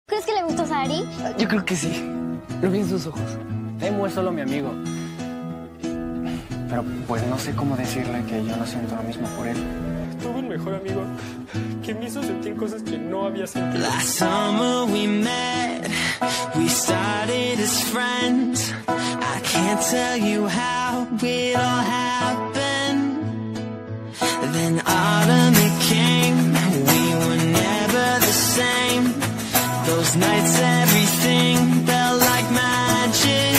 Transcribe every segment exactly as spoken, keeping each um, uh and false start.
¿Crees que le gustó Sari? Yo creo que sí. Lo vi en sus ojos. Emo es solo mi amigo. Pero pues no sé cómo decirle que yo no siento lo mismo por él. Tuve un mejor amigo que me hizo sentir cosas que no había sentido. Last summer we met, we started as friends. I can't tell you how it all happened. Then autumn it came, we were never the same. Those nights everything felt like magic.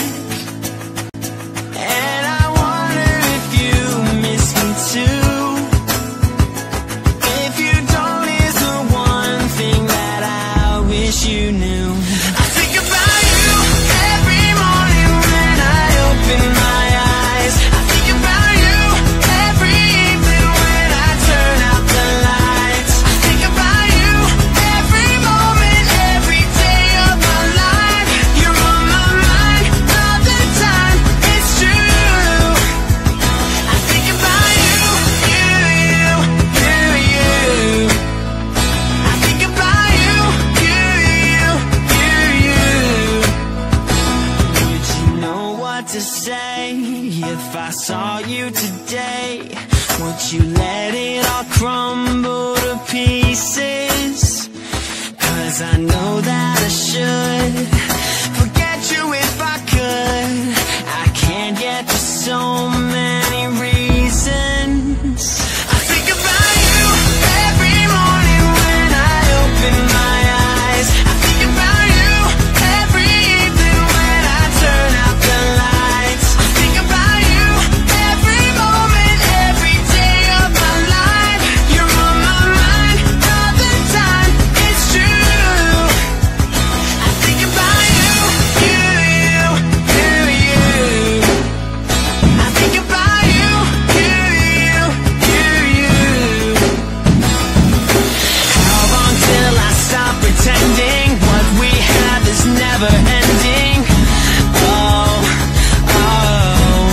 And I wonder if you miss me too. If you don't, is the one thing that I wish you knew. I think about you every morning when I open my eyes. I think about you every evening when I turn out the lights. I think about you every moment, every day of my life. You're on my mind all the time, it's true. I think about you, you, you, you, you. I think about you, you, you, you, you. Would you know what to say if I saw you today? Would you let it all crumble to pieces? 'Cause I know that I should forget you if I could. I can't get to so many reasons. I think about you every morning when I open my eyes. I think about you every evening when I turn out the lights. I think about you every moment, every day of my life. You're on my mind all the time, it's true. I think about you, you, you, you, you. I think about you, you, you, you, you. How long till I stop pretending what we have is never ending? Oh, oh.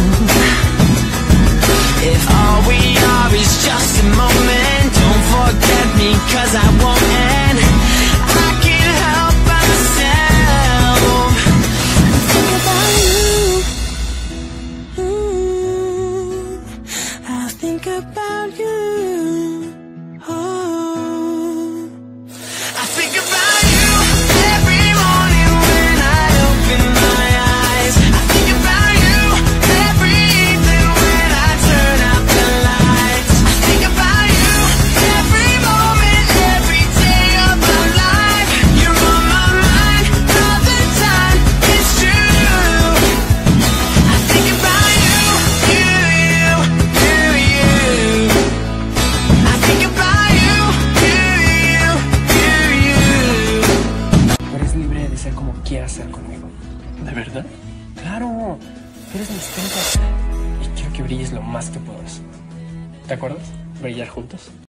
If all we are is just a moment, don't forget me 'cause I won't end. I can't help myself. Think about you. Ooh, I think about you. Oh, I think about you every morning when I open my eyes. I think about you every evening when I turn out the lights. I think about you every moment, every day of my life. You're on my mind all the time, it's true. I think about you, you, you, you, you. I think about you, you, you, you, you. Eres libre de ser como quieras ser conmigo. ¿De verdad? ¡Claro! Eres mi estrella. Y quiero que brilles lo más que puedas. ¿Te acuerdas? Brillar juntos.